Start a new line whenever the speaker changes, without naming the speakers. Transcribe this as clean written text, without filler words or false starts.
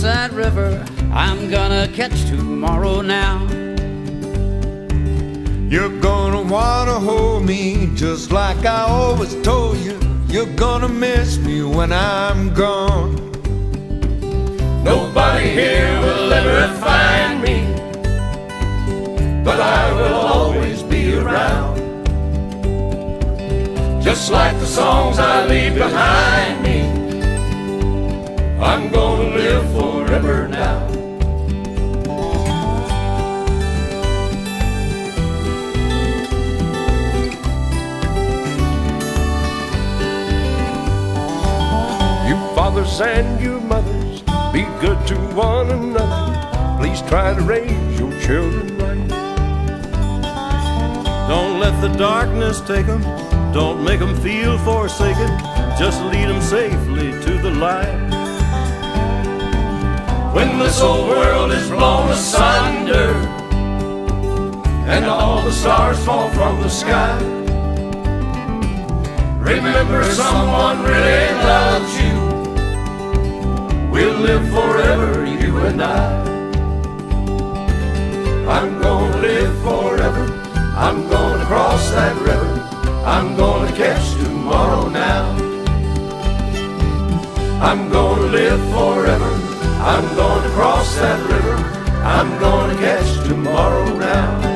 that river I'm gonna catch tomorrow now.
You're gonna wanna hold me just like I always told you. You're gonna miss me when I'm gone.
Nobody here will ever find me, but I will always be around. Just like the songs I leave behind me, I'm gonna live forever now. You fathers and you mothers, be good to one another. Please try to raise your children right.
Don't let the darkness take them. Don't make them feel forsaken. Just lead them safely to the light.
When this old world is blown asunder and all the stars fall from the sky, remember someone really loves you. We'll live forever, you and I. I'm gonna live forever. I'm gonna cross that river. I'm gonna catch tomorrow now. I'm gonna live forever. I'm gonna cross that river. I'm gonna catch tomorrow now.